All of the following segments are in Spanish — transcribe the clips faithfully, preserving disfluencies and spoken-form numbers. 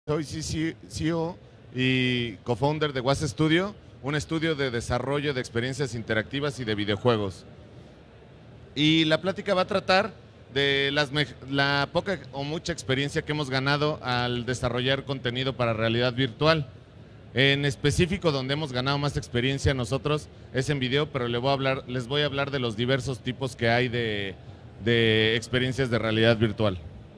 Soy C E O y co-founder de W A S Studio, un estudio de desarrollo de experiencias interactivas y de videojuegos. Y la plática va a tratar de las la poca o mucha experiencia que hemos ganado al desarrollar contenido para realidad virtual. En específico, donde hemos ganado más experiencia nosotros es en video, pero les voy a hablar, les voy a hablar de los diversos tipos que hay de, de experiencias de realidad virtual.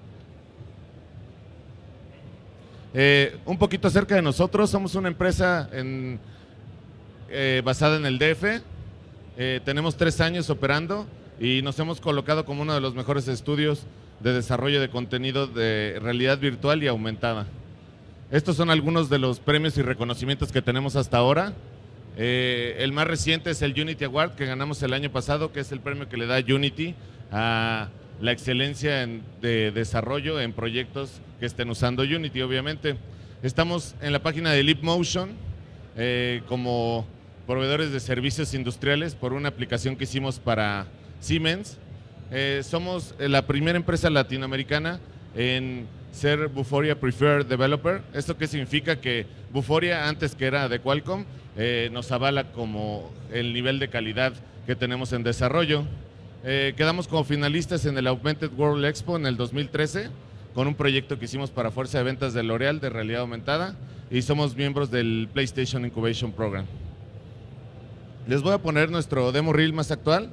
Eh, un poquito acerca de nosotros, somos una empresa en, eh, basada en el D F, eh, tenemos tres años operando y nos hemos colocado como uno de los mejores estudios de desarrollo de contenido de realidad virtual y aumentada. Estos son algunos de los premios y reconocimientos que tenemos hasta ahora. Eh, el más reciente es el Unity Award que ganamos el año pasado, que es el premio que le da Unity a la excelencia en, de desarrollo en proyectos que estén usando Unity, obviamente. Estamos en la página de Leap Motion eh, como proveedores de servicios industriales por una aplicación que hicimos para Siemens. Eh, somos la primera empresa latinoamericana en ser Vuforia Preferred Developer. ¿Esto qué significa? Que Vuforia, antes que era de Qualcomm, eh, nos avala como el nivel de calidad que tenemos en desarrollo. Eh, quedamos como finalistas en el Augmented World Expo en el dos mil trece con un proyecto que hicimos para Fuerza de Ventas de L'Oreal de realidad aumentada y somos miembros del PlayStation Incubation Program. Les voy a poner nuestro demo reel más actual.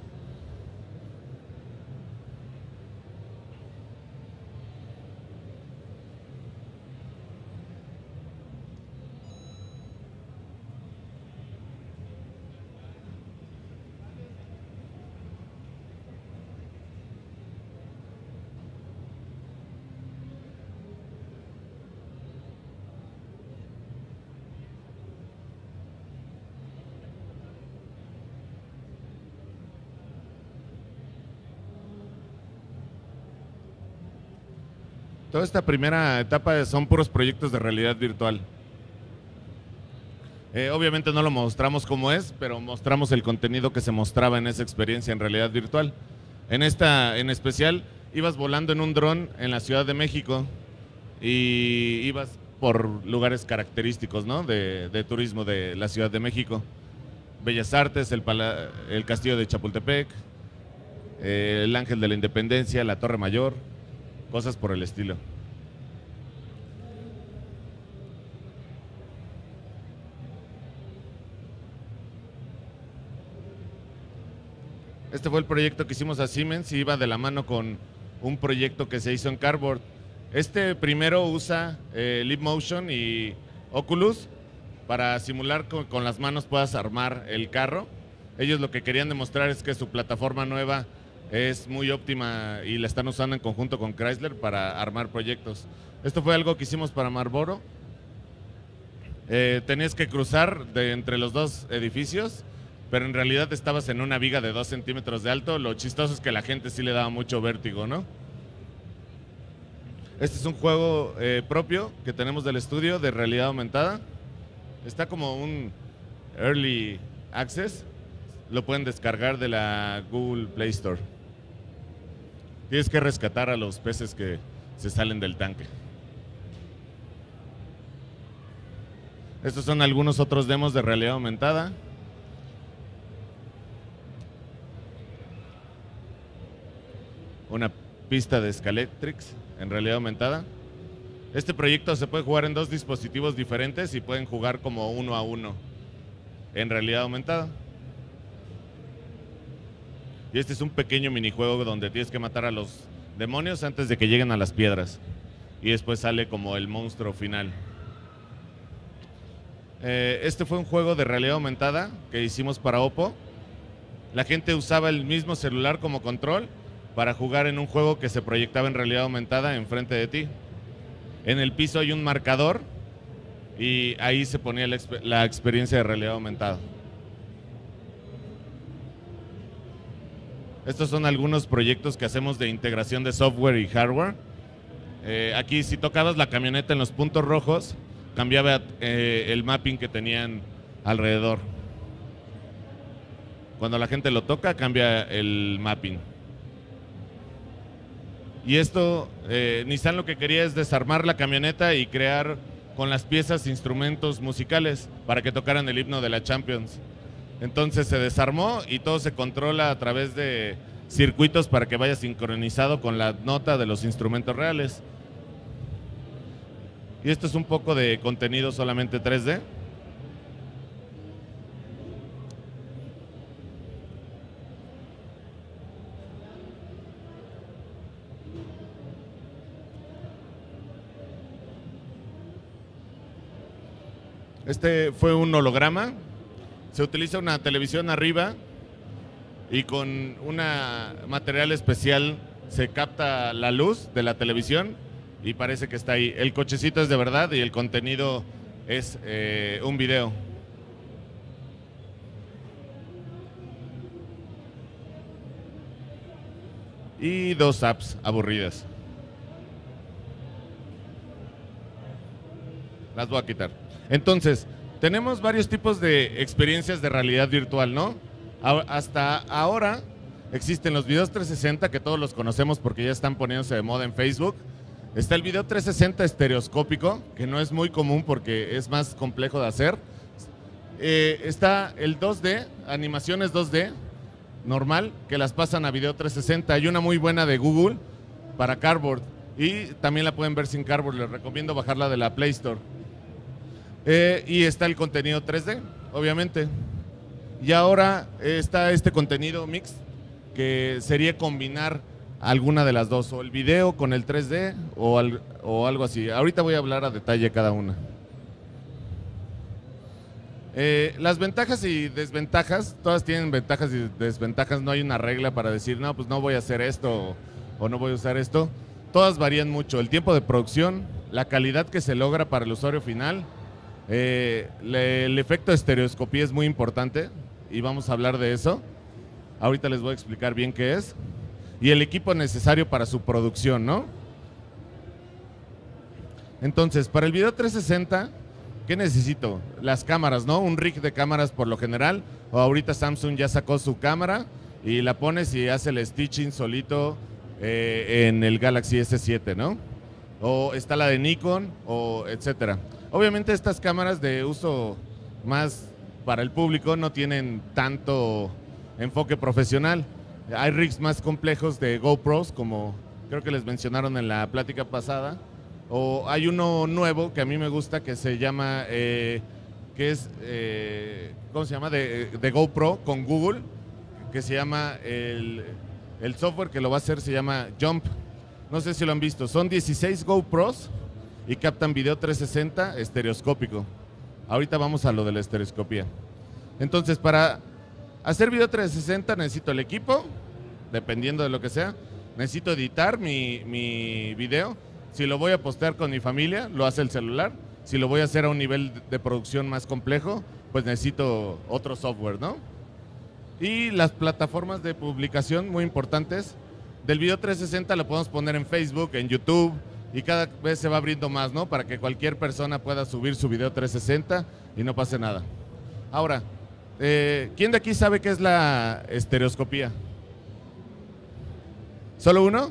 Toda esta primera etapa son puros proyectos de realidad virtual. Eh, obviamente no lo mostramos como es, pero mostramos el contenido que se mostraba en esa experiencia en realidad virtual. En esta en especial, ibas volando en un dron en la Ciudad de México y ibas por lugares característicos, ¿no? de, de turismo de la Ciudad de México. Bellas Artes, el, Pala el Castillo de Chapultepec, eh, el Ángel de la Independencia, la Torre Mayor, cosas por el estilo. Este fue el proyecto que hicimos a Siemens y iba de la mano con un proyecto que se hizo en Cardboard. Este primero usa eh, Leap Motion y Oculus para simular con, con las manos puedas armar el carro. Ellos lo que querían demostrar es que su plataforma nueva es muy óptima y la están usando en conjunto con Chrysler para armar proyectos. Esto fue algo que hicimos para Marlboro. Eh, tenías que cruzar de entre los dos edificios, pero en realidad estabas en una viga de dos centímetros de alto. Lo chistoso es que la gente sí le daba mucho vértigo, ¿no? Este es un juego eh, propio que tenemos del estudio de realidad aumentada. Está como un Early Access. Lo pueden descargar de la Google Play Store. Tienes que rescatar a los peces que se salen del tanque. Estos son algunos otros demos de realidad aumentada. Una pista de Scalextric en realidad aumentada. Este proyecto se puede jugar en dos dispositivos diferentes y pueden jugar como uno a uno en realidad aumentada. Y este es un pequeño minijuego donde tienes que matar a los demonios antes de que lleguen a las piedras. Y después sale como el monstruo final. Eh, este fue un juego de realidad aumentada que hicimos para Oppo. La gente usaba el mismo celular como control para jugar en un juego que se proyectaba en realidad aumentada enfrente de ti. En el piso hay un marcador y ahí se ponía la, exper la experiencia de realidad aumentada. Estos son algunos proyectos que hacemos de integración de software y hardware. Eh, aquí si tocabas la camioneta en los puntos rojos, cambiaba eh, el mapping que tenían alrededor. Cuando la gente lo toca, cambia el mapping. Y esto, eh, Nissan lo que quería es desarmar la camioneta y crear con las piezas instrumentos musicales para que tocaran el himno de la Champions. Entonces se desarmó y todo se controla a través de circuitos para que vaya sincronizado con la nota de los instrumentos reales. Y esto es un poco de contenido solamente tres D. Este fue un holograma. Se utiliza una televisión arriba y con un material especial se capta la luz de la televisión y parece que está ahí. El cochecito es de verdad y el contenido es eh, un video. Y dos apps aburridas. Las voy a quitar. Entonces, tenemos varios tipos de experiencias de realidad virtual, ¿no? Hasta ahora existen los videos trescientos sesenta, que todos los conocemos porque ya están poniéndose de moda en Facebook. Está el video trescientos sesenta estereoscópico, que no es muy común porque es más complejo de hacer. Eh, está el dos D, animaciones dos D, normal, que las pasan a video trescientos sesenta. Hay una muy buena de Google para Cardboard y también la pueden ver sin Cardboard. Les recomiendo bajarla de la Play Store. Eh, y está el contenido tres D, obviamente. Y ahora está este contenido mix, que sería combinar alguna de las dos, o el video con el tres D o, al, o algo así. Ahorita voy a hablar a detalle cada una. Eh, las ventajas y desventajas, todas tienen ventajas y desventajas, no hay una regla para decir, no, pues no voy a hacer esto o, o no voy a usar esto. Todas varían mucho, el tiempo de producción, la calidad que se logra para el usuario final. Eh, le, el efecto de estereoscopía es muy importante y vamos a hablar de eso. Ahorita les voy a explicar bien qué es. Y el equipo necesario para su producción, ¿no? Entonces, para el video trescientos sesenta, ¿qué necesito? Las cámaras, ¿no? Un rig de cámaras por lo general. O ahorita Samsung ya sacó su cámara y la pones y hace el stitching solito eh, en el Galaxy S siete, ¿no? O está la de Nikon, o etcétera. Obviamente estas cámaras de uso más para el público no tienen tanto enfoque profesional. Hay rigs más complejos de GoPros, como creo que les mencionaron en la plática pasada. O hay uno nuevo que a mí me gusta que se llama, eh, que es, eh, ¿cómo se llama? De, de GoPro con Google, que se llama, el, el software que lo va a hacer se llama Jump. No sé si lo han visto, son dieciséis GoPros y captan video trescientos sesenta estereoscópico. Ahorita vamos a lo de la estereoscopía. Entonces, para hacer video trescientos sesenta necesito el equipo, dependiendo de lo que sea. Necesito editar mi, mi video. Si lo voy a postear con mi familia, lo hace el celular. Si lo voy a hacer a un nivel de producción más complejo, pues necesito otro software, ¿no? Y las plataformas de publicación muy importantes. Del video trescientos sesenta lo podemos poner en Facebook, en YouTube, y cada vez se va abriendo más, ¿no? Para que cualquier persona pueda subir su video trescientos sesenta y no pase nada. Ahora, eh, ¿quién de aquí sabe qué es la estereoscopía? ¿Solo uno?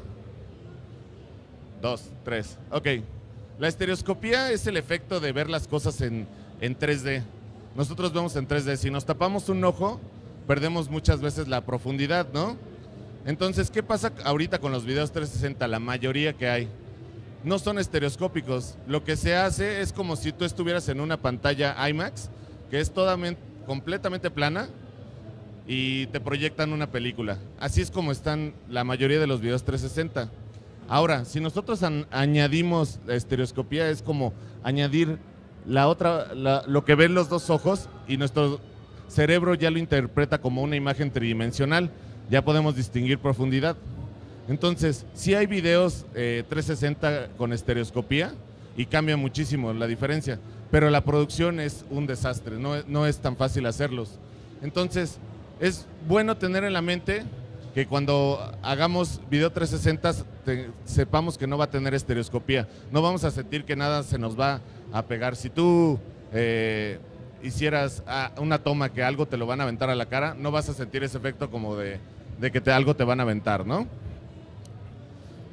Dos, tres. Ok. La estereoscopía es el efecto de ver las cosas en, en tres D. Nosotros vemos en tres D. Si nos tapamos un ojo, perdemos muchas veces la profundidad, ¿no? Entonces, ¿qué pasa ahorita con los videos trescientos sesenta? La mayoría que hay no son estereoscópicos. Lo que se hace es como si tú estuvieras en una pantalla IMAX, que es toda, completamente plana, y te proyectan una película. Así es como están la mayoría de los videos trescientos sesenta. Ahora, si nosotros añadimos la estereoscopía, es como añadir la otra, la, lo que ven los dos ojos, y nuestro cerebro ya lo interpreta como una imagen tridimensional. Ya podemos distinguir profundidad. Entonces, sí hay videos eh, trescientos sesenta con estereoscopía y cambia muchísimo la diferencia, pero la producción es un desastre, no, no es tan fácil hacerlos. Entonces, es bueno tener en la mente que cuando hagamos video trescientos sesenta te, sepamos que no va a tener estereoscopía, no vamos a sentir que nada se nos va a pegar. Si tú eh, hicieras una toma que algo te lo van a aventar a la cara, no vas a sentir ese efecto como de, de que te, algo te van a aventar, ¿no?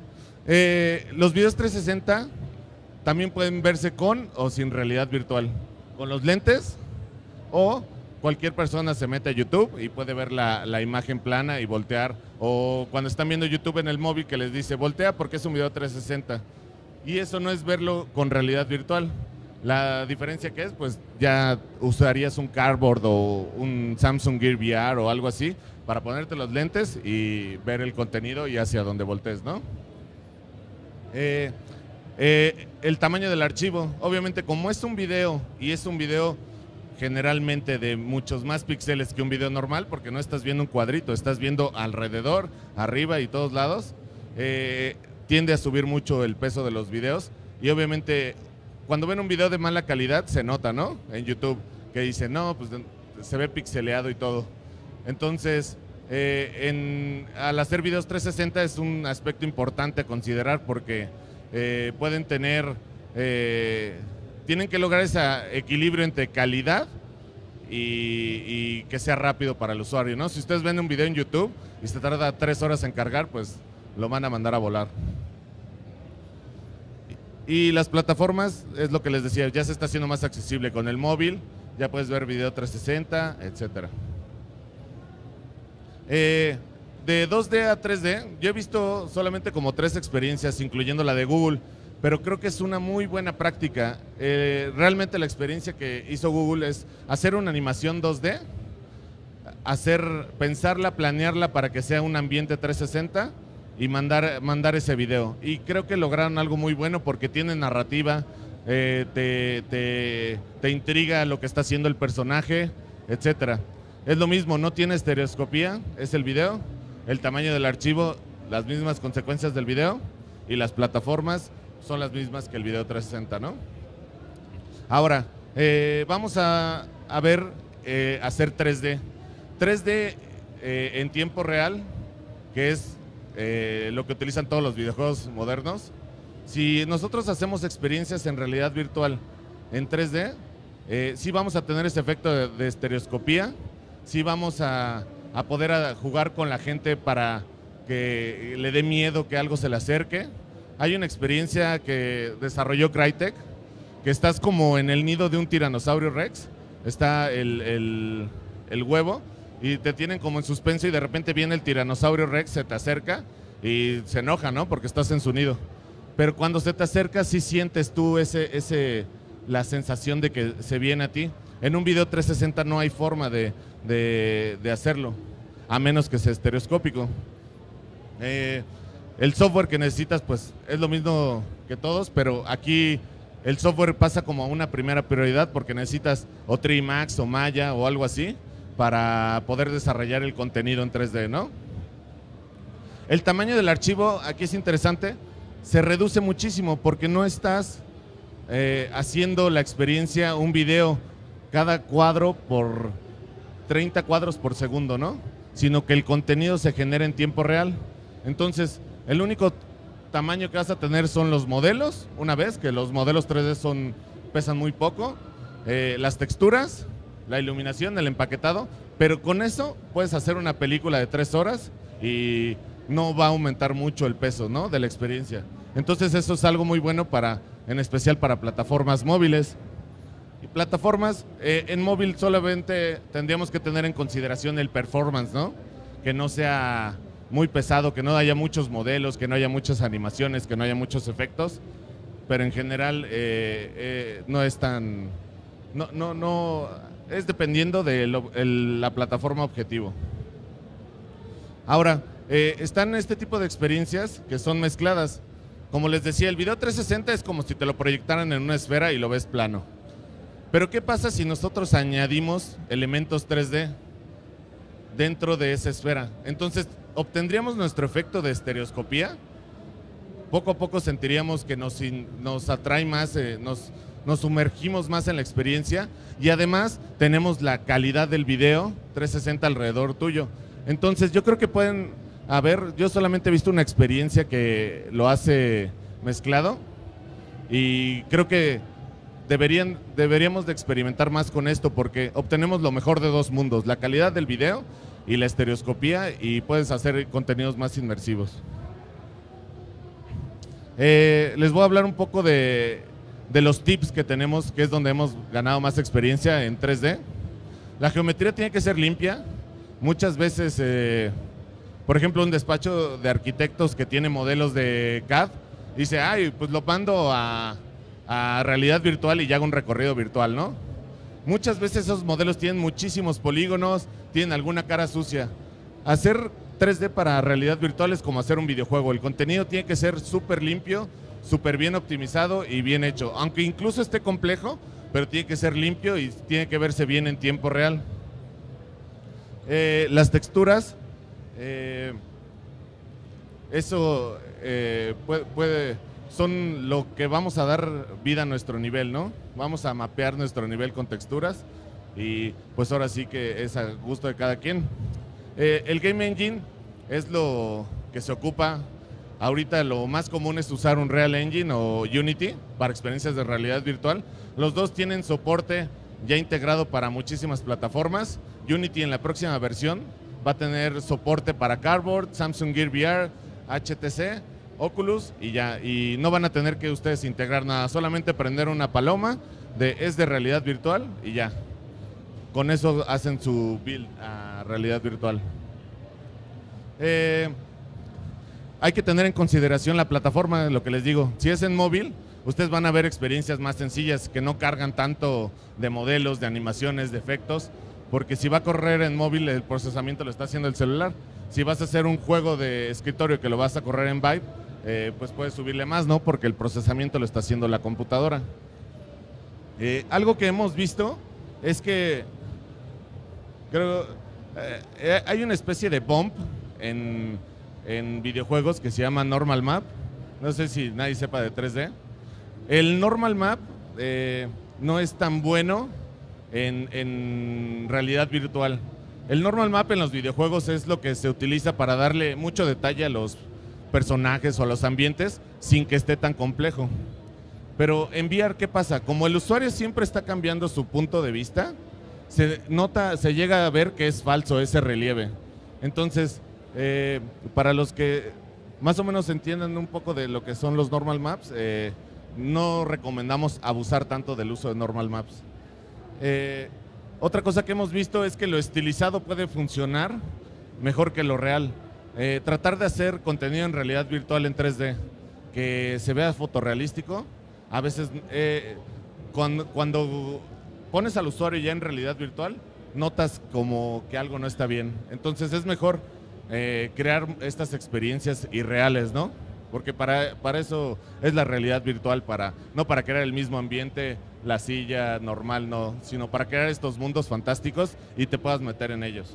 Eh, los videos trescientos sesenta también pueden verse con o sin realidad virtual. Con los lentes, o cualquier persona se mete a YouTube y puede ver la, la imagen plana y voltear. O cuando están viendo YouTube en el móvil que les dice voltea porque es un video trescientos sesenta. Y eso no es verlo con realidad virtual. La diferencia que es, pues ya usarías un cardboard o un Samsung Gear V R o algo así para ponerte los lentes y ver el contenido y hacia donde voltees, ¿no? Eh, eh, el tamaño del archivo, obviamente como es un video y es un video generalmente de muchos más píxeles que un video normal, porque no estás viendo un cuadrito, estás viendo alrededor, arriba y todos lados, eh, tiende a subir mucho el peso de los videos y obviamente cuando ven un video de mala calidad se nota, ¿no? En YouTube, que dicen, no, pues se ve pixeleado y todo. Entonces, eh, en, al hacer videos trescientos sesenta es un aspecto importante a considerar porque eh, pueden tener, eh, tienen que lograr ese equilibrio entre calidad y, y que sea rápido para el usuario, ¿no? Si ustedes ven un video en YouTube y se tarda tres horas en cargar, pues lo van a mandar a volar. Y las plataformas, es lo que les decía, ya se está haciendo más accesible con el móvil, ya puedes ver video trescientos sesenta, etcétera. Eh, de dos D a tres D, yo he visto solamente como tres experiencias, incluyendo la de Google, pero creo que es una muy buena práctica. Eh, realmente la experiencia que hizo Google es hacer una animación dos D, hacer, pensarla, planearla para que sea un ambiente trescientos sesenta, y mandar, mandar ese video. Y creo que lograron algo muy bueno porque tiene narrativa, eh, te, te, te intriga lo que está haciendo el personaje, etcétera. Es lo mismo, no tiene estereoscopía, es el video, el tamaño del archivo, las mismas consecuencias del video y las plataformas son las mismas que el video trescientos sesenta, ¿no? Ahora, eh, vamos a, a ver, eh, hacer tres D. tres D eh, en tiempo real, que es Eh, lo que utilizan todos los videojuegos modernos. Si nosotros hacemos experiencias en realidad virtual en tres D, eh, sí vamos a tener ese efecto de, de estereoscopía, sí vamos a, a poder a jugar con la gente para que le dé miedo que algo se le acerque. Hay una experiencia que desarrolló Crytek, que estás como en el nido de un tiranosaurio rex, está el, el, el huevo, y te tienen como en suspenso y de repente viene el tiranosaurio rex, se te acerca y se enoja, ¿no? Porque estás en su nido. Pero cuando se te acerca sí sientes tú ese, ese, la sensación de que se viene a ti. En un video trescientos sesenta no hay forma de, de, de hacerlo, a menos que sea estereoscópico. Eh, el software que necesitas pues es lo mismo que todos, pero aquí el software pasa como a una primera prioridad porque necesitas o tres D Max o Maya o algo así para poder desarrollar el contenido en tres D, ¿no? El tamaño del archivo, aquí es interesante, se reduce muchísimo porque no estás eh, haciendo la experiencia, un video, cada cuadro por treinta cuadros por segundo, ¿no? Sino que el contenido se genera en tiempo real. Entonces, el único tamaño que vas a tener son los modelos, una vez que los modelos tres D son, pesan muy poco, eh, las texturas, la iluminación, el empaquetado, pero con eso puedes hacer una película de tres horas y no va a aumentar mucho el peso, ¿no?, de la experiencia. Entonces eso es algo muy bueno para, en especial para plataformas móviles. Y plataformas, eh, en móvil solamente tendríamos que tener en consideración el performance, ¿no? Que no sea muy pesado, que no haya muchos modelos, que no haya muchas animaciones, que no haya muchos efectos, pero en general eh, eh, no es tan... No, no, no, es dependiendo de lo, el, la plataforma objetivo. Ahora, eh, están este tipo de experiencias que son mezcladas. Como les decía, el video trescientos sesenta es como si te lo proyectaran en una esfera y lo ves plano. Pero ¿qué pasa si nosotros añadimos elementos tres D dentro de esa esfera? Entonces, obtendríamos nuestro efecto de estereoscopía. Poco a poco sentiríamos que nos, nos atrae más, eh, nos, nos sumergimos más en la experiencia y además tenemos la calidad del video trescientos sesenta alrededor tuyo. Entonces, yo creo que pueden haber, yo solamente he visto una experiencia que lo hace mezclado y creo que Deberían, deberíamos de experimentar más con esto porque obtenemos lo mejor de dos mundos, la calidad del video y la estereoscopía, y puedes hacer contenidos más inmersivos. Eh, les voy a hablar un poco de, de los tips que tenemos, que es donde hemos ganado más experiencia en tres D. La geometría tiene que ser limpia. Muchas veces, eh, por ejemplo, un despacho de arquitectos que tiene modelos de C A D, dice, ay, pues lo mando a, a realidad virtual y ya hago un recorrido virtual, ¿no? Muchas veces esos modelos tienen muchísimos polígonos, tienen alguna cara sucia. Hacer tres D para realidad virtual es como hacer un videojuego. El contenido tiene que ser súper limpio, súper bien optimizado y bien hecho. Aunque incluso esté complejo, pero tiene que ser limpio y tiene que verse bien en tiempo real. Eh, las texturas, eh, eso eh, puede, puede, son lo que vamos a dar vida a nuestro nivel, ¿no? Vamos a mapear nuestro nivel con texturas y pues ahora sí que es a gusto de cada quien. Eh, el Game Engine es lo que se ocupa. Ahorita lo más común es usar un Unreal Engine o Unity para experiencias de realidad virtual. Los dos tienen soporte ya integrado para muchísimas plataformas. Unity en la próxima versión va a tener soporte para Cardboard, Samsung Gear V R, H T C, Oculus y ya. Y no van a tener que ustedes integrar nada, solamente prender una paloma de es de realidad virtual y ya. Con eso hacen su build a realidad virtual. Eh, hay que tener en consideración la plataforma, lo que les digo. Si es en móvil, ustedes van a ver experiencias más sencillas que no cargan tanto de modelos, de animaciones, de efectos, porque si va a correr en móvil, el procesamiento lo está haciendo el celular. Si vas a hacer un juego de escritorio que lo vas a correr en Vive, eh, pues puedes subirle más, ¿no? Porque el procesamiento lo está haciendo la computadora. Eh, algo que hemos visto es que creo eh, hay una especie de bump en, en videojuegos que se llama Normal Map. No sé si nadie sepa de tres D. El Normal Map eh, no es tan bueno en, en realidad virtual. El Normal Map en los videojuegos es lo que se utiliza para darle mucho detalle a los personajes o a los ambientes sin que esté tan complejo. Pero en V R, ¿qué pasa? Como el usuario siempre está cambiando su punto de vista, se nota, se llega a ver que es falso ese relieve. Entonces, eh, para los que más o menos entiendan un poco de lo que son los Normal Maps, eh, no recomendamos abusar tanto del uso de Normal Maps. Eh, otra cosa que hemos visto es que lo estilizado puede funcionar mejor que lo real. Eh, tratar de hacer contenido en realidad virtual en tres D que se vea fotorrealístico, a veces eh, cuando, cuando pones al usuario ya en realidad virtual, notas como que algo no está bien. Entonces es mejor eh, crear estas experiencias irreales, ¿no? Porque para, para eso es la realidad virtual, para, no para crear el mismo ambiente, la silla normal, no, sino para crear estos mundos fantásticos y te puedas meter en ellos.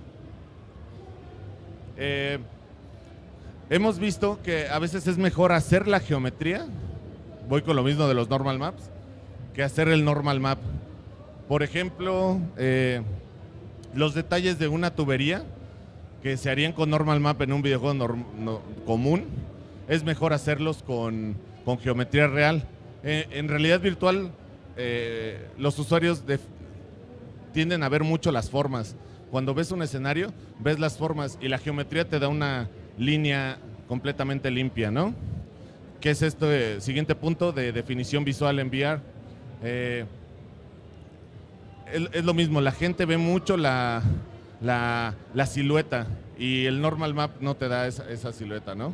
Eh, hemos visto que a veces es mejor hacer la geometría, voy con lo mismo de los normal maps, que hacer el normal map. Por ejemplo, eh, los detalles de una tubería que se harían con normal map en un videojuego norm, no, común, es mejor hacerlos con, con geometría real. Eh, en realidad virtual, eh, los usuarios de, tienden a ver mucho las formas. Cuando ves un escenario, ves las formas y la geometría te da una línea completamente limpia, ¿no? ¿Qué es este siguiente punto de definición visual en V R? Eh, es, es lo mismo, la gente ve mucho la, la, la silueta y el normal map no te da esa, esa silueta, ¿no?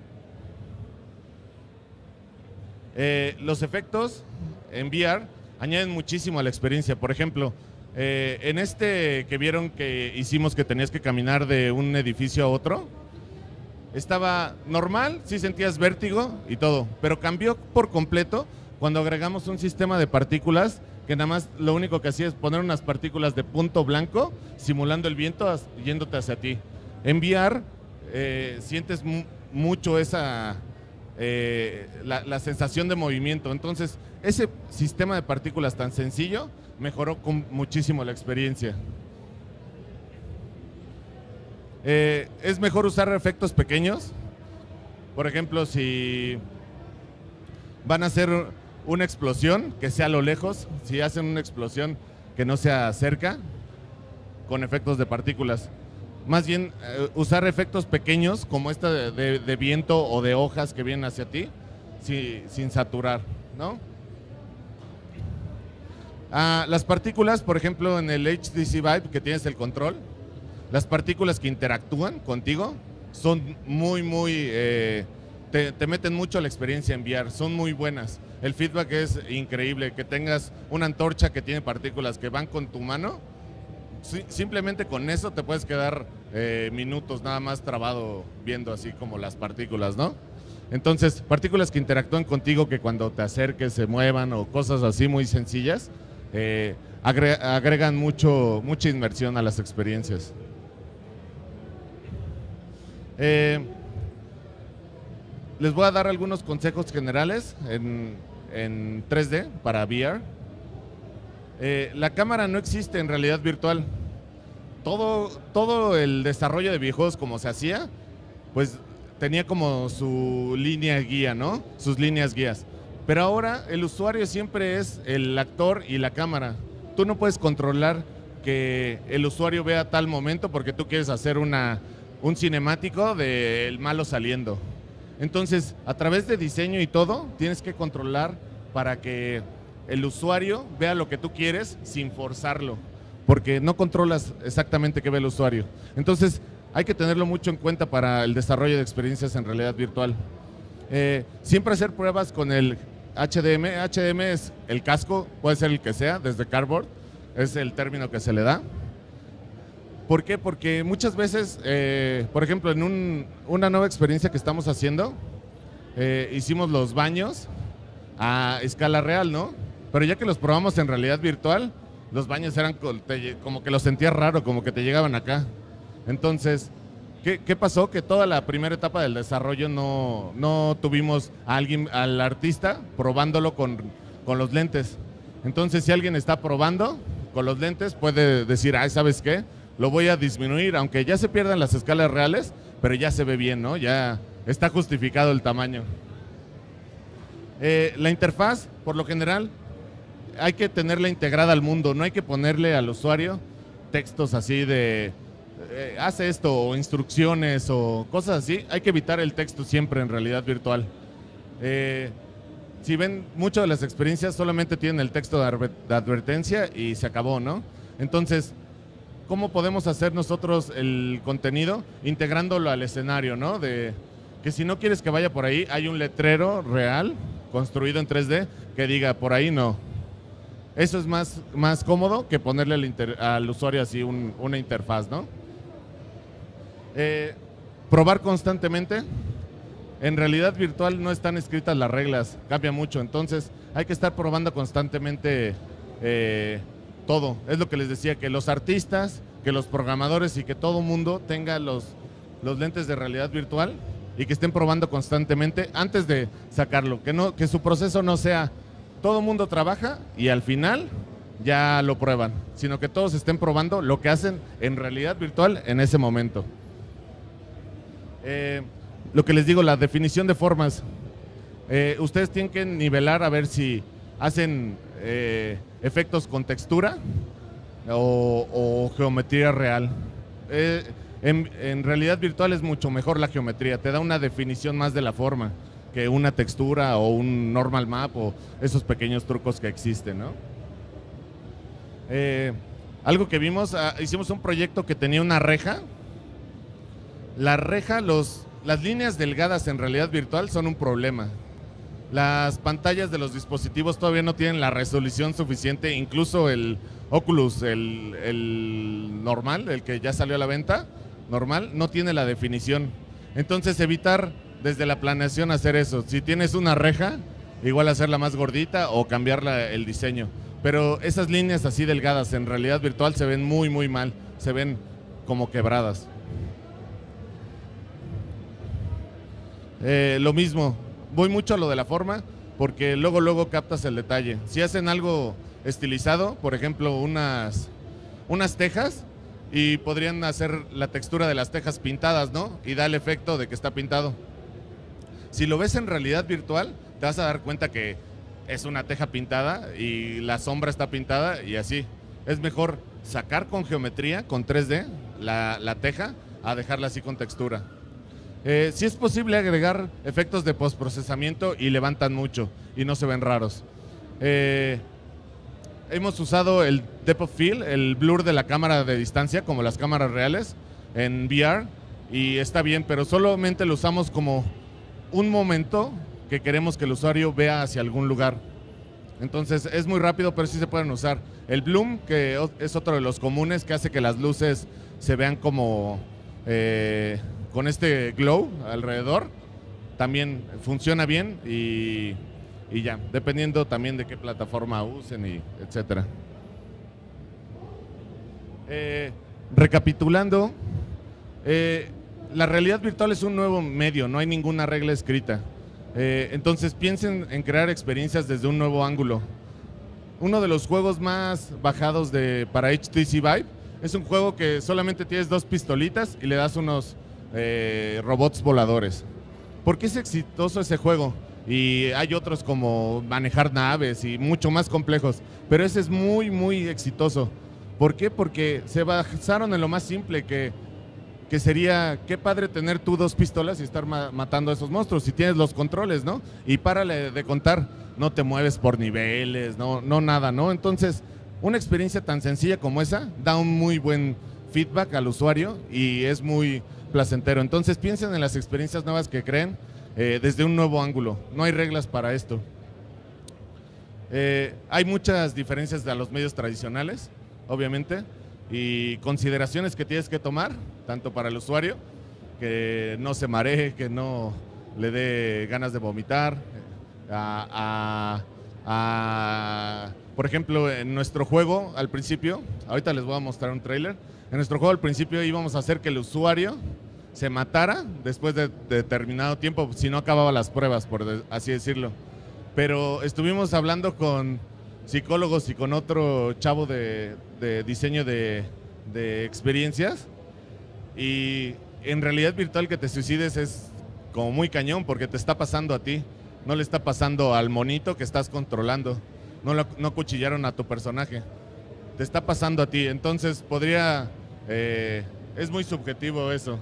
Eh, los efectos en V R añaden muchísimo a la experiencia. Por ejemplo, eh, en este que vieron que hicimos que tenías que caminar de un edificio a otro, estaba normal, sí sentías vértigo y todo, pero cambió por completo cuando agregamos un sistema de partículas que nada más lo único que hacía es poner unas partículas de punto blanco simulando el viento yéndote hacia ti. En V R eh, sientes mu mucho esa eh, la, la sensación de movimiento. Entonces ese sistema de partículas tan sencillo mejoró con muchísimo la experiencia. Eh, es mejor usar efectos pequeños. Por ejemplo, si van a hacer una explosión, que sea a lo lejos. Si hacen una explosión, que no sea cerca, con efectos de partículas. Más bien, eh, usar efectos pequeños, como esta de, de, de viento o de hojas que vienen hacia ti, si, sin saturar, ¿no? Ah, las partículas, por ejemplo, en el H T C Vive, que tienes el control, las partículas que interactúan contigo son muy, muy, eh, te, te meten mucho a la experiencia en V R, son muy buenas. El feedback es increíble, que tengas una antorcha que tiene partículas que van con tu mano, si, simplemente con eso te puedes quedar eh, minutos nada más trabado viendo así como las partículas, ¿no? Entonces, partículas que interactúan contigo, que cuando te acerques se muevan o cosas así muy sencillas, eh, agre agregan mucho, mucha inmersión a las experiencias. Eh, les voy a dar algunos consejos generales en, en tres D para V R. Eh, la cámara no existe en realidad virtual. Todo, todo el desarrollo de videojuegos como se hacía, pues tenía como su línea guía, ¿no? Sus líneas guías. Pero ahora el usuario siempre es el actor y la cámara. Tú no puedes controlar que el usuario vea tal momento porque tú quieres hacer una, un cinemático del malo saliendo. Entonces, a través de diseño y todo, tienes que controlar para que el usuario vea lo que tú quieres sin forzarlo, porque no controlas exactamente qué ve el usuario. Entonces, hay que tenerlo mucho en cuenta para el desarrollo de experiencias en realidad virtual. Eh, siempre hacer pruebas con el H D M. H D M es el casco, puede ser el que sea, desde Cardboard, es el término que se le da. ¿Por qué? Porque muchas veces, eh, por ejemplo, en un, una nueva experiencia que estamos haciendo, eh, hicimos los baños a escala real, ¿no? Pero ya que los probamos en realidad virtual, los baños eran como que los sentías raro, como que te llegaban acá. Entonces, ¿qué, qué pasó? Que toda la primera etapa del desarrollo no, no tuvimos a alguien, al artista probándolo con, con los lentes. Entonces, si alguien está probando con los lentes, puede decir, ay, ¿sabes qué? Lo voy a disminuir, aunque ya se pierdan las escalas reales, pero ya se ve bien, ¿no? Ya está justificado el tamaño. Eh, la interfaz, por lo general, hay que tenerla integrada al mundo, no hay que ponerle al usuario textos así de eh, hace esto o instrucciones o cosas así. Hay que evitar el texto siempre en realidad virtual. Eh, si ven, muchas de las experiencias solamente tienen el texto de, de advertencia y se acabó, ¿no? Entonces, ¿cómo podemos hacer nosotros el contenido? Integrándolo al escenario, ¿no? De que si no quieres que vaya por ahí, hay un letrero real construido en tres D que diga por ahí no. Eso es más, más cómodo que ponerle al, inter, al usuario así un, una interfaz, ¿no? Eh, probar constantemente. En realidad virtual no están escritas las reglas, cambia mucho, entonces hay que estar probando constantemente eh, todo. Es lo que les decía, que los artistas, que los programadores y que todo mundo tenga los, los lentes de realidad virtual y que estén probando constantemente antes de sacarlo, que, no, que su proceso no sea todo mundo trabaja y al final ya lo prueban, sino que todos estén probando lo que hacen en realidad virtual en ese momento. Eh, lo que les digo, la definición de formas. Eh, ustedes tienen que nivelar a ver si hacen eh, efectos con textura o, o geometría real. Eh, en, en realidad virtual es mucho mejor la geometría, te da una definición más de la forma que una textura o un normal map o esos pequeños trucos que existen, ¿no? Eh, algo que vimos, ah, hicimos un proyecto que tenía una reja. La reja, los, las líneas delgadas en realidad virtual son un problema. Las pantallas de los dispositivos todavía no tienen la resolución suficiente, incluso el Oculus, el, el normal, el que ya salió a la venta, normal, no tiene la definición. Entonces evitar desde la planeación hacer eso. Si tienes una reja, igual hacerla más gordita o cambiarla el diseño. Pero esas líneas así delgadas en realidad virtual se ven muy muy mal, se ven como quebradas. Eh, lo mismo, voy mucho a lo de la forma porque luego luego captas el detalle. Si hacen algo estilizado, por ejemplo unas, unas tejas, y podrían hacer la textura de las tejas pintadas, ¿no? Y da el efecto de que está pintado. Si lo ves en realidad virtual, te vas a dar cuenta que es una teja pintada y la sombra está pintada y así. Es mejor sacar con geometría, con tres D, la, la teja, a dejarla así con textura. Eh, sí es posible agregar efectos de postprocesamiento y levantan mucho y no se ven raros. Eh, hemos usado el Depth of Field, el blur de la cámara de distancia, como las cámaras reales, en V R, y está bien, pero solamente lo usamos como un momento que queremos que el usuario vea hacia algún lugar. Entonces es muy rápido, pero sí se pueden usar. El bloom, que es otro de los comunes, que hace que las luces se vean como eh, con este glow alrededor, también funciona bien y, y ya, dependiendo también de qué plataforma usen y etcétera. Eh, recapitulando, eh, la realidad virtual es un nuevo medio, no hay ninguna regla escrita. Eh, entonces piensen en crear experiencias desde un nuevo ángulo. Uno de los juegos más bajados de, para H T C Vive es un juego que solamente tienes dos pistolitas y le das unos eh, robots voladores. ¿Por qué es exitoso ese juego? Y hay otros como manejar naves y mucho más complejos, pero ese es muy, muy exitoso. ¿Por qué? Porque se basaron en lo más simple, que que sería, qué padre tener tú dos pistolas y estar ma matando a esos monstruos, si tienes los controles, ¿no? Y párale de contar, no te mueves por niveles, no, no nada, ¿no? Entonces, una experiencia tan sencilla como esa da un muy buen feedback al usuario y es muy placentero. Entonces, piensen en las experiencias nuevas que creen eh, desde un nuevo ángulo. No hay reglas para esto. Eh, hay muchas diferencias de los medios tradicionales, obviamente, y consideraciones que tienes que tomar, tanto para el usuario, que no se maree, que no le dé ganas de vomitar. A, a, a, por ejemplo, en nuestro juego, al principio, ahorita les voy a mostrar un tráiler, en nuestro juego al principio íbamos a hacer que el usuario se matara después de, de determinado tiempo, si no acababa las pruebas, por de, así decirlo. Pero estuvimos hablando con psicólogos y con otro chavo de, de diseño de, de experiencias, y en realidad virtual que te suicides es como muy cañón porque te está pasando a ti, no le está pasando al monito que estás controlando, no, lo, no cuchillaron a tu personaje, te está pasando a ti, entonces podría, eh, es muy subjetivo eso.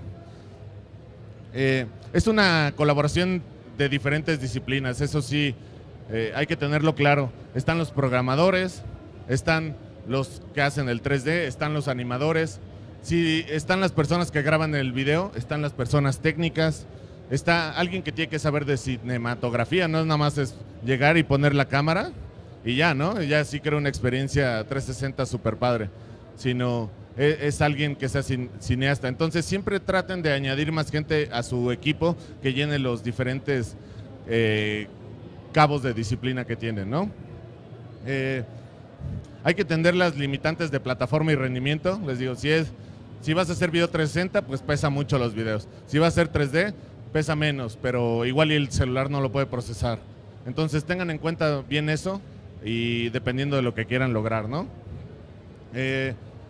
Eh, es una colaboración de diferentes disciplinas, eso sí, Eh, hay que tenerlo claro. Están los programadores, están los que hacen el tres D, están los animadores, si están las personas que graban el video, están las personas técnicas, está alguien que tiene que saber de cinematografía, no es nada más es llegar y poner la cámara y ya, ¿no? Ya sí crea una experiencia trescientos sesenta súper padre, sino es, es alguien que sea cin, cineasta. Entonces siempre traten de añadir más gente a su equipo que llene los diferentes eh, cabos de disciplina que tienen, ¿no? Eh, hay que entender las limitantes de plataforma y rendimiento. Les digo, si es, si vas a hacer video trescientos sesenta, pues pesa mucho los videos. Si vas a hacer tres D, pesa menos, pero igual y el celular no lo puede procesar. Entonces tengan en cuenta bien eso y dependiendo de lo que quieran lograr, ¿no? Eh,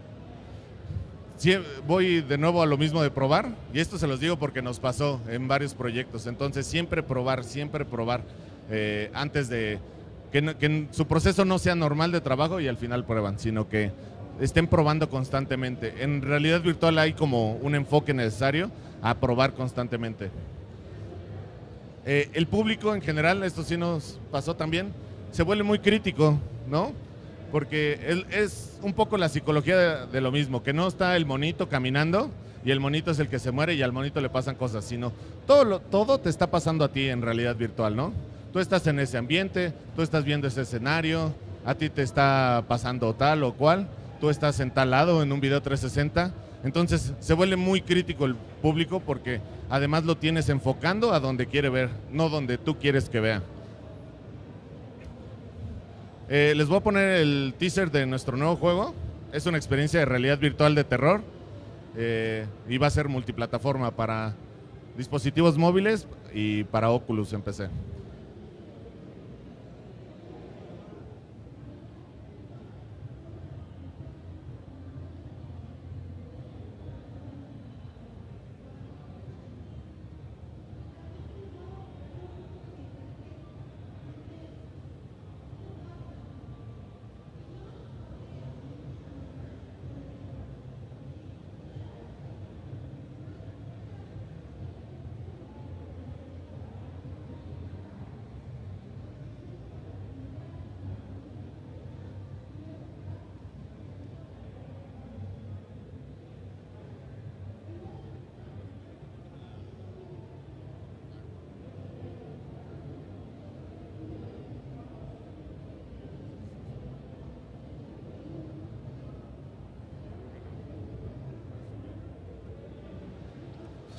sí, voy de nuevo a lo mismo de probar, y esto se los digo porque nos pasó en varios proyectos. Entonces siempre probar, siempre probar. Eh, antes de que, no, que su proceso no sea normal de trabajo y al final prueban, sino que estén probando constantemente. En realidad virtual hay como un enfoque necesario a probar constantemente. Eh, el público en general, esto sí nos pasó también, se vuelve muy crítico, ¿no? Porque él, es un poco la psicología de, de lo mismo, que no está el monito caminando y el monito es el que se muere y al monito le pasan cosas, sino todo, lo, todo te está pasando a ti en realidad virtual, ¿no? Tú estás en ese ambiente, tú estás viendo ese escenario, a ti te está pasando tal o cual, tú estás en tal lado en un video trescientos sesenta, entonces se vuelve muy crítico el público porque además lo tienes enfocando a donde quiere ver, no donde tú quieres que vea. Eh, les voy a poner el teaser de nuestro nuevo juego, es una experiencia de realidad virtual de terror eh, y va a ser multiplataforma para dispositivos móviles y para Oculus en P C.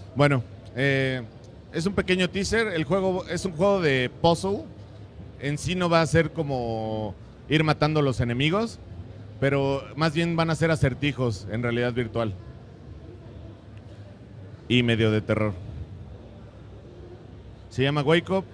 Bueno, eh, es un pequeño teaser. El juego es un juego de puzzle. En sí no va a ser como ir matando a los enemigos, pero más bien van a ser acertijos en realidad virtual. Y medio de terror. Se llama Wake Up.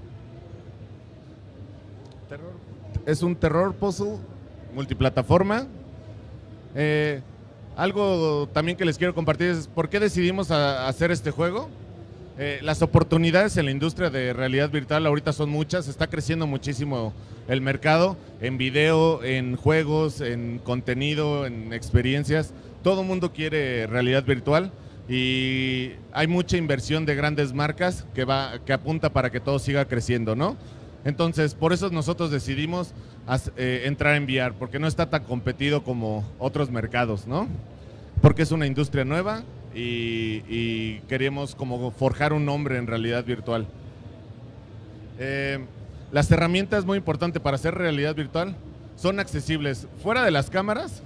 Terror. Es un terror puzzle multiplataforma. Eh, algo también que les quiero compartir es por qué decidimos a, a hacer este juego. Eh, las oportunidades en la industria de realidad virtual ahorita son muchas, está creciendo muchísimo el mercado en video, en juegos, en contenido, en experiencias. Todo el mundo quiere realidad virtual y hay mucha inversión de grandes marcas que, va, que apunta para que todo siga creciendo, ¿no? Entonces, por eso nosotros decidimos as, eh, entrar en V R, porque no está tan competido como otros mercados, ¿no? Porque es una industria nueva. Y, y queríamos como forjar un nombre en realidad virtual. Eh, las herramientas muy importantes para hacer realidad virtual son accesibles fuera de las cámaras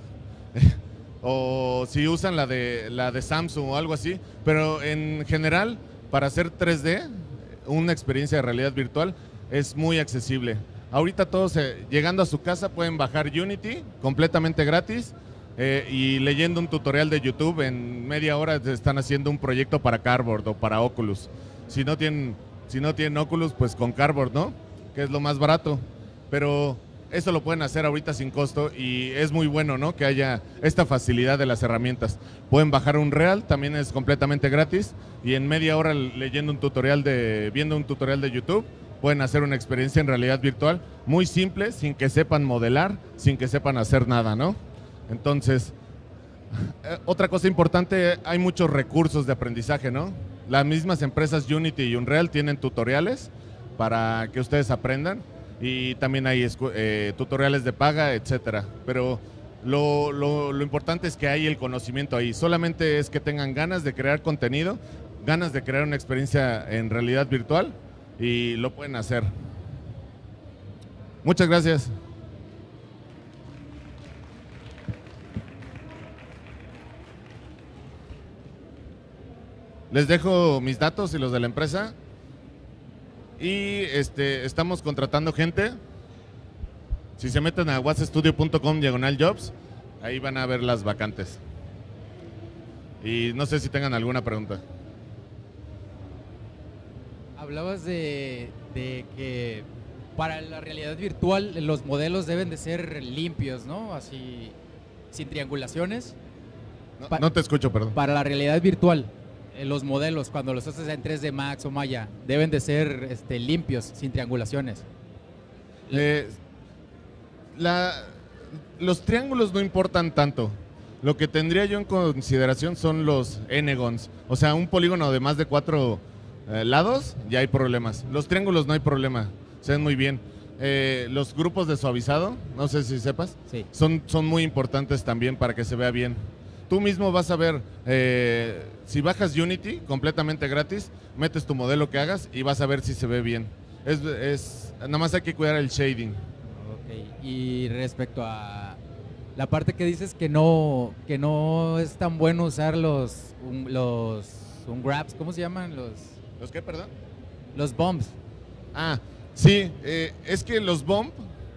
o si usan la de, la de Samsung o algo así, pero en general para hacer tres D, una experiencia de realidad virtual es muy accesible. Ahorita todos eh, llegando a su casa pueden bajar Unity completamente gratis. Eh, y leyendo un tutorial de YouTube, en media hora están haciendo un proyecto para Cardboard o para Oculus. Si no tienen, si no tienen Oculus, pues con Cardboard, ¿no? Que es lo más barato. Pero eso lo pueden hacer ahorita sin costo y es muy bueno, ¿no? Que haya esta facilidad de las herramientas. Pueden bajar un Real, también es completamente gratis. Y en media hora leyendo un tutorial de, viendo un tutorial de YouTube, pueden hacer una experiencia en realidad virtual muy simple, sin que sepan modelar, sin que sepan hacer nada, ¿no? Entonces, eh, otra cosa importante, hay muchos recursos de aprendizaje, ¿no? Las mismas empresas Unity y Unreal tienen tutoriales para que ustedes aprendan y también hay eh, tutoriales de paga, etcétera. Pero lo, lo, lo importante es que hay el conocimiento ahí. Solamente es que tengan ganas de crear contenido, ganas de crear una experiencia en realidad virtual y lo pueden hacer. Muchas gracias. Les dejo mis datos y los de la empresa. Y este, estamos contratando gente. Si se meten a whatstudio punto com diagonal jobs, ahí van a ver las vacantes. Y no sé si tengan alguna pregunta. Hablabas de, de que para la realidad virtual los modelos deben de ser limpios, ¿no? Así, sin triangulaciones. No, no te escucho, perdón. Para la realidad virtual, los modelos, cuando los haces en tres D Max o Maya, deben de ser este, limpios, sin triangulaciones. Eh, la, los triángulos no importan tanto. Lo que tendría yo en consideración son los n-gons. O sea, un polígono de más de cuatro eh, lados, ya hay problemas. Los triángulos no hay problema, se ven muy bien. Eh, los grupos de suavizado, no sé si sepas, sí. son, son muy importantes también para que se vea bien. Tú mismo vas a ver, eh, si bajas Unity completamente gratis, metes tu modelo que hagas y vas a ver si se ve bien. Es, es, nada más hay que cuidar el shading. Ok, y respecto a la parte que dices que no, que no es tan bueno usar los, un, los un grabs, ¿cómo se llaman? Los, ¿Los qué, perdón? Los bumps. Ah, sí, eh, es que los bump,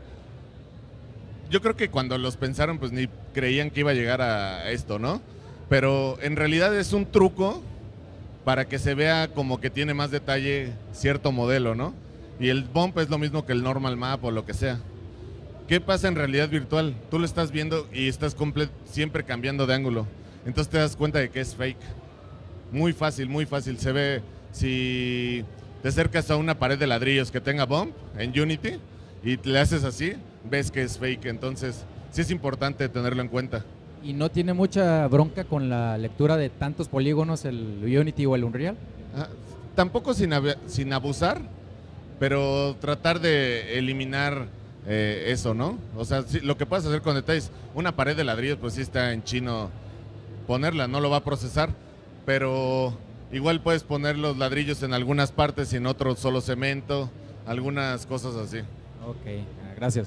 yo creo que cuando los pensaron pues ni creían que iba a llegar a esto, ¿no? Pero en realidad es un truco para que se vea como que tiene más detalle cierto modelo, ¿no? Y el bump es lo mismo que el normal map o lo que sea. ¿Qué pasa en realidad virtual? Tú lo estás viendo y estás siempre cambiando de ángulo. Entonces te das cuenta de que es fake. Muy fácil, muy fácil. Se ve, si te acercas a una pared de ladrillos que tenga bump en Unity y le haces así, ves que es fake. Entonces sí es importante tenerlo en cuenta. ¿Y no tiene mucha bronca con la lectura de tantos polígonos el Unity o el Unreal? Ah, tampoco sin, sin abusar, pero tratar de eliminar eh, eso, ¿no? O sea, sí, lo que puedes hacer con detalles, una pared de ladrillos, pues sí está en chino ponerla, no lo va a procesar, pero igual puedes poner los ladrillos en algunas partes y en otros solo cemento, algunas cosas así. Ok, gracias.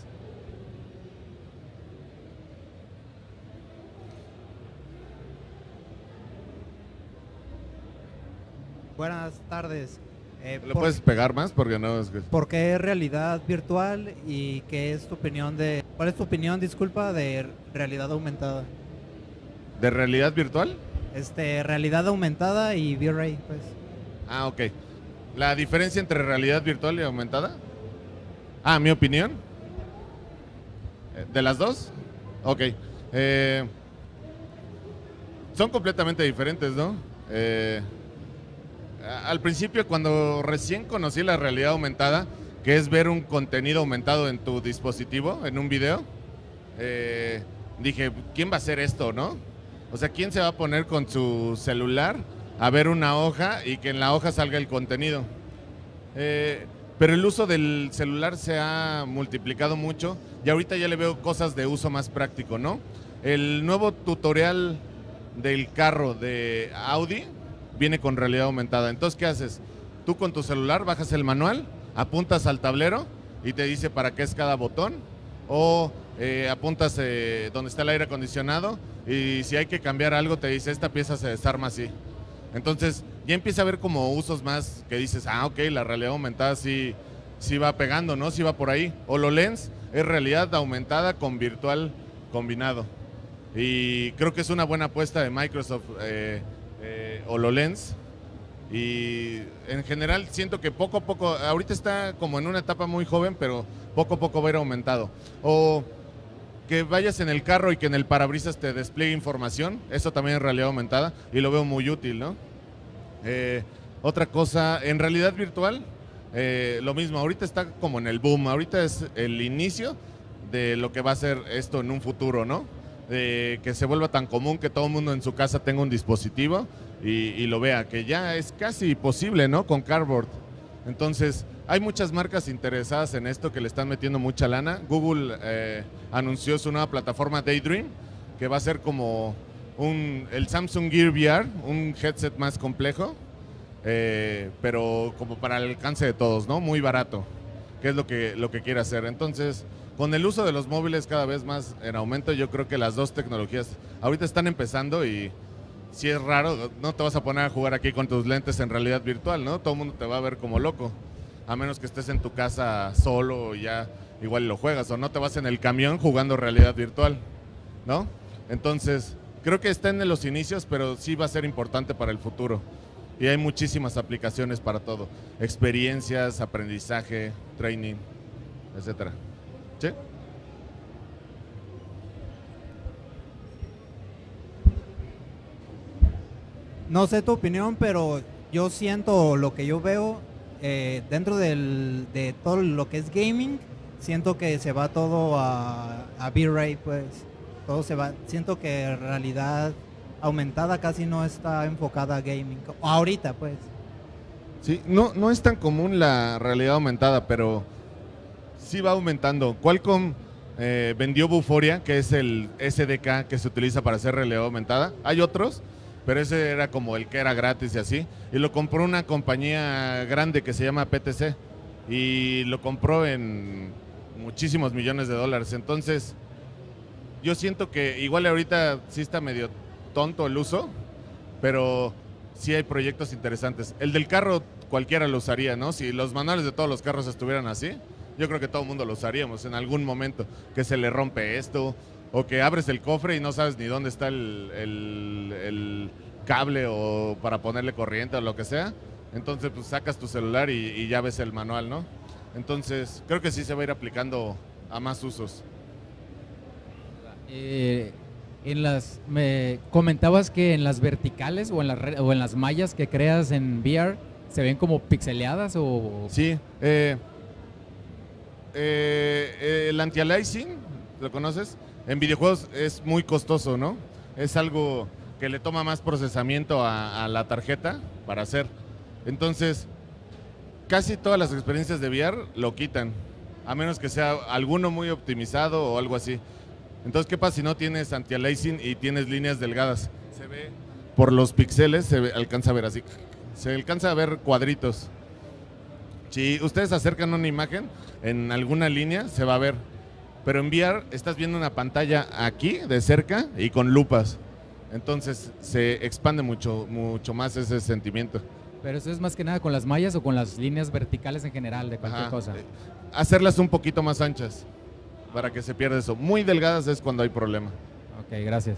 Buenas tardes. Eh, ¿Lo por, puedes pegar más? Porque no es que... ¿Por qué es realidad virtual y qué es tu opinión de... ¿Cuál es tu opinión, disculpa, de realidad aumentada? ¿De realidad virtual? Este, realidad aumentada y V-Ray, pues. Ah, ok. ¿La diferencia entre realidad virtual y aumentada? Ah, ¿mi opinión? ¿De las dos? Ok. Eh, son completamente diferentes, ¿no? Eh, al principio, cuando recién conocí la realidad aumentada, que es ver un contenido aumentado en tu dispositivo, en un video, eh, dije, ¿quién va a hacer esto, no? O sea, ¿quién se va a poner con su celular a ver una hoja y que en la hoja salga el contenido? Eh, pero el uso del celular se ha multiplicado mucho y ahorita ya le veo cosas de uso más práctico, ¿no? El nuevo tutorial del carro de Audi viene con realidad aumentada. Entonces, ¿qué haces? Tú con tu celular bajas el manual, apuntas al tablero y te dice para qué es cada botón, o eh, apuntas eh, donde está el aire acondicionado y si hay que cambiar algo te dice esta pieza se desarma así. Entonces ya empieza a ver como usos más que dices, ah, ok, la realidad aumentada sí, sí va pegando, ¿no? Sí va por ahí. HoloLens es realidad aumentada con virtual combinado. Y creo que es una buena apuesta de Microsoft, eh, eh, HoloLens. Y en general siento que poco a poco, ahorita está como en una etapa muy joven, pero poco a poco va a ir aumentado. O que vayas en el carro y que en el parabrisas te despliegue información, eso también es realidad aumentada y lo veo muy útil, ¿no? Eh, otra cosa, en realidad virtual, eh, lo mismo, ahorita está como en el boom, ahorita es el inicio de lo que va a ser esto en un futuro, ¿no? Eh, que se vuelva tan común que todo el mundo en su casa tenga un dispositivo y, y lo vea, que ya es casi posible, ¿no? Con Cardboard. Entonces, hay muchas marcas interesadas en esto que le están metiendo mucha lana. Google eh, anunció su nueva plataforma Daydream, que va a ser como un, el Samsung Gear V R, un headset más complejo, eh, pero como para el alcance de todos, ¿no? Muy barato, que es lo que, lo que quiere hacer. Entonces, con el uso de los móviles cada vez más en aumento, yo creo que las dos tecnologías ahorita están empezando y si es raro, no te vas a poner a jugar aquí con tus lentes en realidad virtual, ¿no? Todo el mundo te va a ver como loco, a menos que estés en tu casa solo y ya igual lo juegas, o no te vas en el camión jugando realidad virtual, ¿no? Entonces, creo que está en los inicios, pero sí va a ser importante para el futuro. Y hay muchísimas aplicaciones para todo, experiencias, aprendizaje, training, etcétera. ¿Sí? No sé tu opinión, pero yo siento lo que yo veo eh, dentro del, de todo lo que es gaming, siento que se va todo a, a V-Ray, pues todo se va, siento que realidad aumentada casi no está enfocada a gaming, ahorita pues. Sí, no, no es tan común la realidad aumentada, pero sí va aumentando. Qualcomm eh, vendió Vuforia, que es el S D K que se utiliza para hacer realidad aumentada. Hay otros, pero ese era como el que era gratis y así. Y lo compró una compañía grande que se llama P T C. Y lo compró en muchísimos millones de dólares. Entonces, yo siento que igual ahorita sí está medio tonto el uso, pero sí hay proyectos interesantes. El del carro cualquiera lo usaría, ¿no? Si los manuales de todos los carros estuvieran así, yo creo que todo el mundo lo usaríamos en algún momento, que se le rompe esto, o que abres el cofre y no sabes ni dónde está el, el, el cable o para ponerle corriente o lo que sea. Entonces, pues sacas tu celular y, y ya ves el manual, ¿no? Entonces, creo que sí se va a ir aplicando a más usos. Eh, en las, me comentabas que en las verticales o en las, o en las mallas que creas en V R se ven como pixeleadas o... Sí, eh, eh, el anti-aliasing, ¿lo conoces? En videojuegos es muy costoso, ¿no? Es algo que le toma más procesamiento a, a la tarjeta para hacer. Entonces, casi todas las experiencias de V R lo quitan, a menos que sea alguno muy optimizado o algo así. Entonces, ¿qué pasa si no tienes anti-aliasing y tienes líneas delgadas? Se ve por los píxeles, se ve, alcanza a ver así, se alcanza a ver cuadritos. Si ustedes acercan una imagen en alguna línea, se va a ver. Pero en V R estás viendo una pantalla aquí, de cerca, y con lupas. Entonces, se expande mucho, mucho más ese sentimiento. Pero eso es más que nada con las mallas o con las líneas verticales en general de cualquier Ajá. cosa. Eh, Hacerlas un poquito más anchas para que se pierda eso. Muy delgadas es cuando hay problema. Ok, gracias.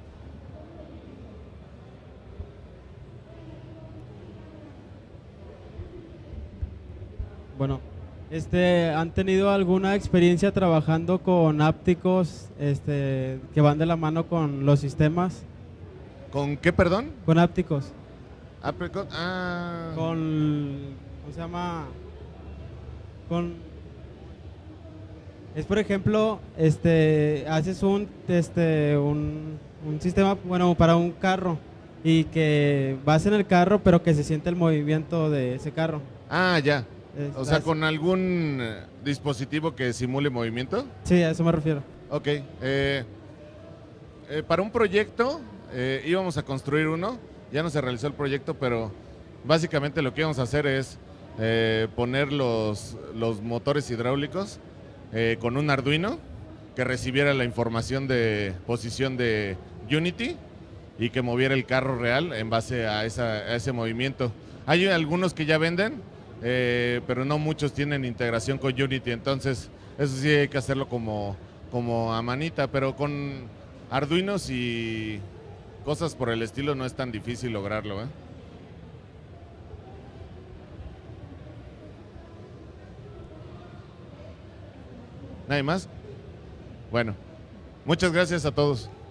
Bueno, este, ¿han tenido alguna experiencia trabajando con ápticos este, que van de la mano con los sistemas? ¿Con qué, perdón? Con ápticos, Apricot. Ah. con, ¿cómo se llama? Con, es por ejemplo, este, haces un, este, un, un sistema, bueno, para un carro y que vas en el carro, pero que se siente el movimiento de ese carro. Ah, ya. Es- O sea, es- con algún eh, dispositivo que simule movimiento. Sí, a eso me refiero. Ok. eh, eh, para un proyecto eh, íbamos a construir uno. Ya no se realizó el proyecto, pero básicamente lo que íbamos a hacer es eh, poner los, los motores hidráulicos eh, con un Arduino que recibiera la información de posición de Unity y que moviera el carro real en base a, esa, a ese movimiento. Hay algunos que ya venden, eh, pero no muchos tienen integración con Unity, entonces eso sí hay que hacerlo como, como a manita, pero con Arduinos y cosas por el estilo no es tan difícil lograrlo, ¿eh? ¿Nadie más? Bueno, muchas gracias a todos.